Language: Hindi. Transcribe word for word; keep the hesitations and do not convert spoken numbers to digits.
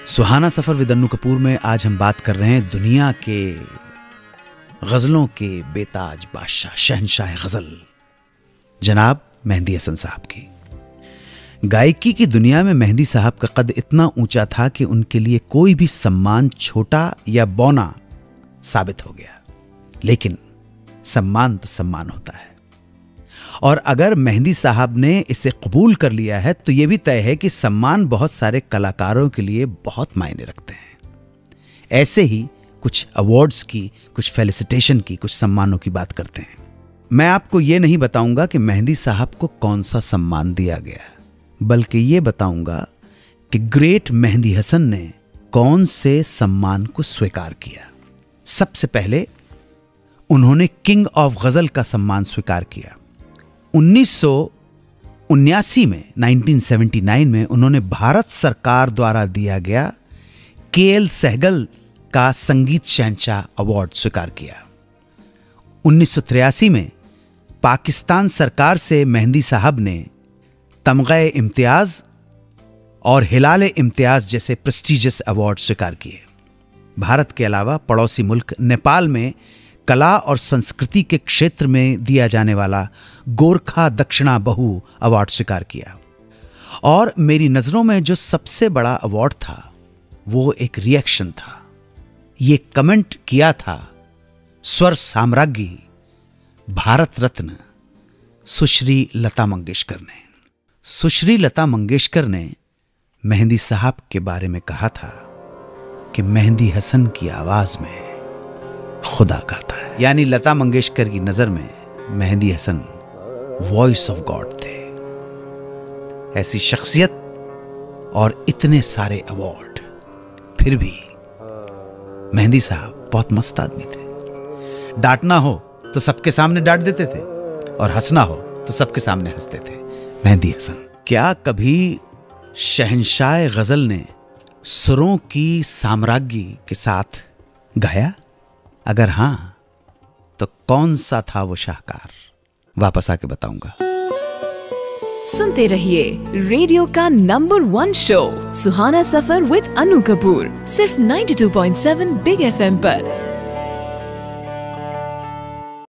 सुहाना सफर विद अन्नू कपूर में आज हम बात कर रहे हैं दुनिया के गजलों के बेताज बादशाह, शहंशाह गजल जनाब मेहंदी हसन साहब की। गायकी की दुनिया में मेहंदी साहब का कद इतना ऊंचा था कि उनके लिए कोई भी सम्मान छोटा या बौना साबित हो गया। लेकिन सम्मान तो सम्मान होता है, और अगर मेहंदी साहब ने इसे कबूल कर लिया है तो यह भी तय है कि सम्मान बहुत सारे कलाकारों के लिए बहुत मायने रखते हैं। ऐसे ही कुछ अवार्ड्स की, कुछ फेलिसिटेशन की, कुछ सम्मानों की बात करते हैं। मैं आपको यह नहीं बताऊंगा कि मेहंदी साहब को कौन सा सम्मान दिया गया, बल्कि यह बताऊंगा कि ग्रेट मेहंदी हसन ने कौन से सम्मान को स्वीकार किया। सबसे पहले उन्होंने किंग ऑफ गजल का सम्मान स्वीकार किया। उन्नीस सौ उन्यासी में उन्नीस सौ उन्यासी में उन्होंने भारत सरकार द्वारा दिया गया के एल सहगल का संगीत शहंशाह अवार्ड स्वीकार किया। उन्नीस सौ तिरासी में पाकिस्तान सरकार से मेहंदी साहब ने तमग़े इम्तियाज और हिलाल इम्तियाज जैसे प्रेस्टिजियस अवार्ड स्वीकार किए। भारत के अलावा पड़ोसी मुल्क नेपाल में कला और संस्कृति के क्षेत्र में दिया जाने वाला गोरखा दक्षिणा बहु अवार्ड स्वीकार किया। और मेरी नजरों में जो सबसे बड़ा अवार्ड था वो एक रिएक्शन था। ये कमेंट किया था स्वर साम्राज्ञी भारत रत्न सुश्री लता मंगेशकर ने। सुश्री लता मंगेशकर ने मेहंदी साहब के बारे में कहा था कि मेहंदी हसन की आवाज में खुदा गाता है। यानी लता मंगेशकर की नजर में Mehdi Hassan voice of God थे। ऐसी शख्सियत और इतने सारे अवार्ड, फिर भी मेहंदी साहब बहुत मस्त आदमी थे। डांटना हो तो सबके सामने डांट देते थे और हंसना हो तो सबके सामने हंसते थे। मेहंदी हसन। क्या कभी शहंशाह गजल ने सुरों की साम्राज्ञी के साथ गाया? अगर हां तो कौन सा था वो शाहकार? वापस आके बताऊंगा। सुनते रहिए रेडियो का number one show Suhana Safar with Annu Kapoor, सिर्फ बानवे पॉइंट सात बिग एफएम पर।